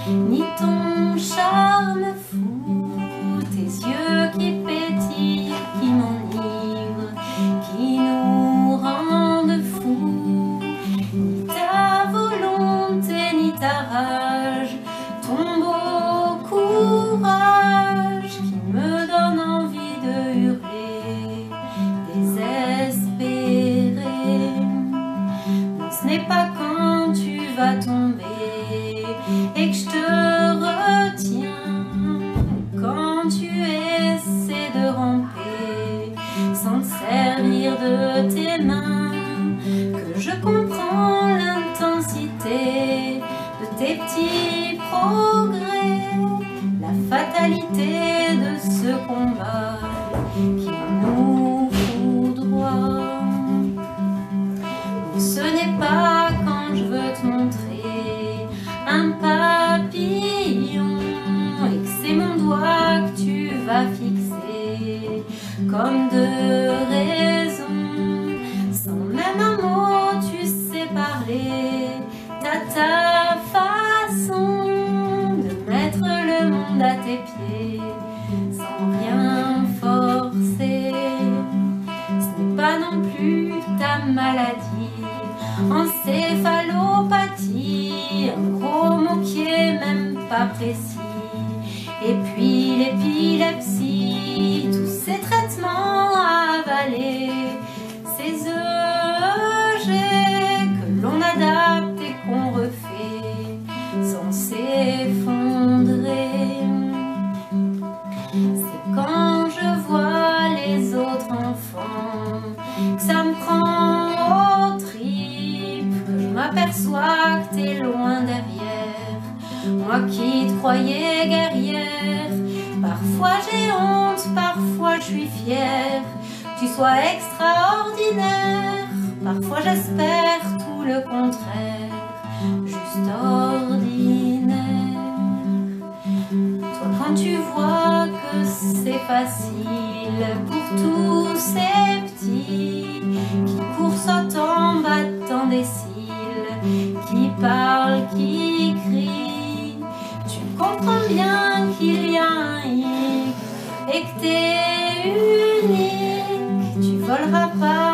ni ton charme fou, tes yeux qui pétillent, qui m'enivrent, qui nous rendent fous, ni ta volonté, ni ta rage, ton beau courage qui me donne envie de hurler, désespéré. Non, ce n'est pas quand tu vas tomber et que je te retiens, quand tu essaies de ramper sans te servir de tes mains, que je comprends l'intensité de tes petits progrès, la fatalité de ce combat qui nous foudroie. Ce n'est pas quand je veux te montrer un papillon et que c'est mon doigt que tu vas fixer comme de raison, sans même un mot tu sais parler, t'as ta façon de mettre le monde à tes pieds sans rien forcer. Ce n'est pas non plus ta maladie, encéphalopathie, un gros mot qui est même pas précis, et puis l'épilepsie, tous ces traitements à avaler, ces EEG que l'on adapte et qu'on refait sans s'effondrer. C'est quand je vois les autres enfants que ça me prend au tripes, que je m'aperçois que t'es loin derrière, moi qui te croyais guerrière. Parfois j'ai honte, parfois je suis fière que tu sois extraordinaire, parfois j'espère tout le contraire, juste ordinaire. Toi quand tu vois que c'est facile pour tous ces petits qui courent sautant, battant des cils, qui parlent, qui crient, tu comprends bien qu'il y a un hic et que t'es unique, tu voleras pas